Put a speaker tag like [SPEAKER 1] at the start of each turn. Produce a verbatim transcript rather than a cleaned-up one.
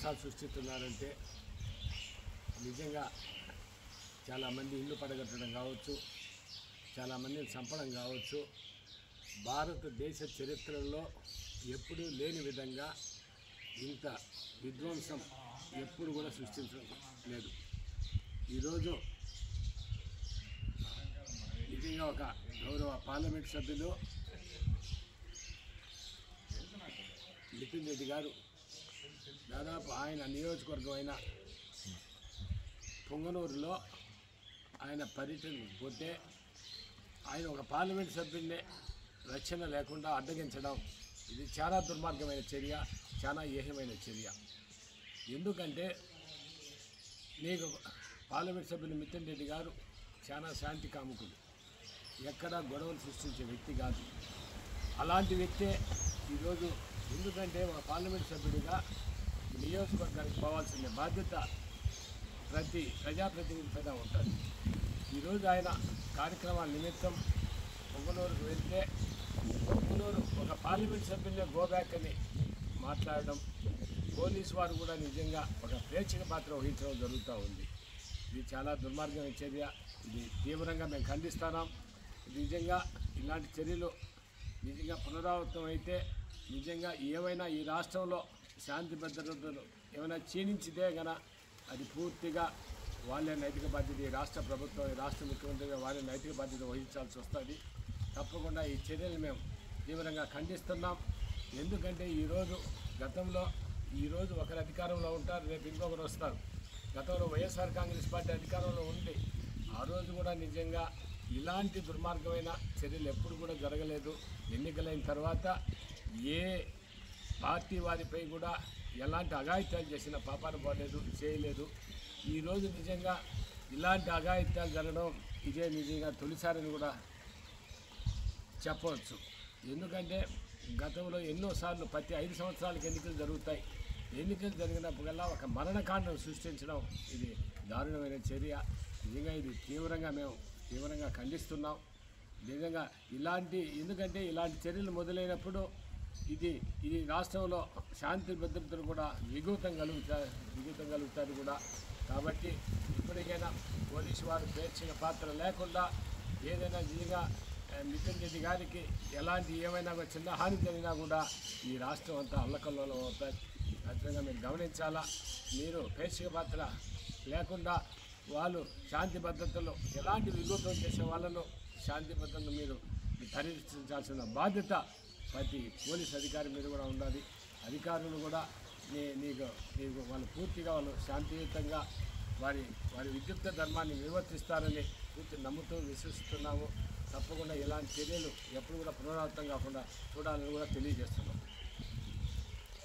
[SPEAKER 1] నష్టాలు సృష్టిస్తున్నారంటే నిజంగా చాలామంది ఇల్లు పడగొట్టడం కావచ్చు, చాలామందిని చంపడం కావచ్చు, భారతదేశ చరిత్రలో ఎప్పుడూ లేని విధంగా ఇంత విధ్వంసం ఎప్పుడు కూడా సృష్టించలేదు. ఈరోజు నిజంగా ఒక గౌరవ పార్లమెంట్ సభ్యులు నితిన్ రెడ్డి గారు దాదాపు ఆయన నియోజకవర్గం అయిన పొంగనూరులో ఆయన పర్యటనకు పోతే ఆయన ఒక పార్లమెంట్ సభ్యుడిని రక్షణ లేకుండా అడ్డగించడం ఇది చాలా దుర్మార్గమైన చర్య, చాలా ఏహ్యమైన చర్య. ఎందుకంటే నీకు పార్లమెంట్ సభ్యులు నితిన్ రెడ్డి గారు చాలా శాంతి కాముకులు, ఎక్కడా గొడవలు సృష్టించే వ్యక్తి కాదు. అలాంటి వ్యక్తే ఈరోజు ఎందుకంటే ఒక పార్లమెంట్ సభ్యుడిగా నియోజకవర్గానికి పోవాల్సిన బాధ్యత ప్రతి ప్రజాప్రతినిధి పైన ఉంటుంది. ఈరోజు ఆయన కార్యక్రమాల నిమిత్తం పొంగనూరుకు వెళ్తే పొంగనూరు ఒక పార్లమెంట్ సభ్యులే గోబ్యాక్ అని మాట్లాడడం, పోలీసు వారు కూడా నిజంగా ఒక ప్రేక్షక పాత్ర వహించడం జరుగుతూ ఉంది. ఇది చాలా దుర్మార్గమైన చర్య. ఇది తీవ్రంగా మేము ఖండిస్తున్నాం. నిజంగా ఇలాంటి చర్యలు నిజంగా పునరావృతం అయితే నిజంగా ఏమైనా ఈ రాష్ట్రంలో శాంతి భద్రతలు ఏమైనా క్షీణించితే గన అది పూర్తిగా వాళ్ళే నైతిక బాధ్యత, ఈ రాష్ట్ర ప్రభుత్వం, ఈ రాష్ట్ర ముఖ్యమంత్రిగా వాళ్ళే నైతిక బాధ్యత వహించాల్సి వస్తుంది. తప్పకుండా ఈ చర్యలు మేము తీవ్రంగా ఖండిస్తున్నాం. ఎందుకంటే ఈరోజు గతంలో ఈరోజు ఒకరు అధికారంలో ఉంటారు, రేపు ఇంకొకరు వస్తారు. గతంలో వైఎస్ఆర్ కాంగ్రెస్ పార్టీ అధికారంలో ఉంది. ఆ రోజు కూడా నిజంగా ఇలాంటి దుర్మార్గమైన చర్యలు ఎప్పుడు కూడా జరగలేదు. ఎన్నికలైన తర్వాత ఏ పార్టీ వారిపై కూడా ఎలాంటి అఘాయిత్యాలు చేసిన పాపాన పోలేదు, చేయలేదు. ఈరోజు నిజంగా ఇలాంటి అఘాయిత్యాలు జరగడం ఇదే నిజంగా తొలిసారిని కూడా చెప్పవచ్చు. ఎందుకంటే గతంలో ఎన్నోసార్లు ప్రతి ఐదు సంవత్సరాలకు ఎన్నికలు జరుగుతాయి. ఎన్నికలు జరిగినప్పుడల్లా ఒక మరణకాండం సృష్టించడం ఇది దారుణమైన చర్య. నిజంగా ఇది తీవ్రంగా మేము తీవ్రంగా ఖండిస్తున్నాం. నిజంగా ఇలాంటి ఎందుకంటే ఇలాంటి చర్యలు మొదలైనప్పుడు ఇది ఇది రాష్ట్రంలో శాంతి భద్రతలు కూడా విఘాతం కలుగుతా విఘాతం కలుగుతుంది కూడా. కాబట్టి ఇప్పటికైనా పోలీసు వారు ప్రేక్షక పాత్ర లేకుండా ఏదైనా నిజంగా నితిన్ రెడ్డి గారికి ఎలాంటి ఏమైనా చిన్న హాని జరిగినా కూడా ఈ రాష్ట్రం అంతా అల్లకల్లోలం అవుతుంది. ఖచ్చితంగా మీరు గమనించాలా. మీరు ప్రేక్షక పాత్ర లేకుండా వాళ్ళు శాంతి భద్రతలు ఎలాంటి విఘాతం చేసే వాళ్ళను శాంతి భద్రతను మీరు పరిరక్షించాల్సిన బాధ్యత ప్రతి పోలీస్ అధికారి మీద కూడా ఉండాలి. అధికారులు కూడా నీ నీకు నీకు వాళ్ళు పూర్తిగా వాళ్ళు శాంతియుతంగా వారి వారి విద్యుక్త ధర్మాన్ని నిర్వర్తిస్తారని పూర్తి నమ్ముతూ విశ్వసిస్తున్నాము. తప్పకుండా ఇలాంటి చర్యలు ఎప్పుడు కూడా పునరావృతం కాకుండా చూడాలని కూడా తెలియజేస్తున్నాం.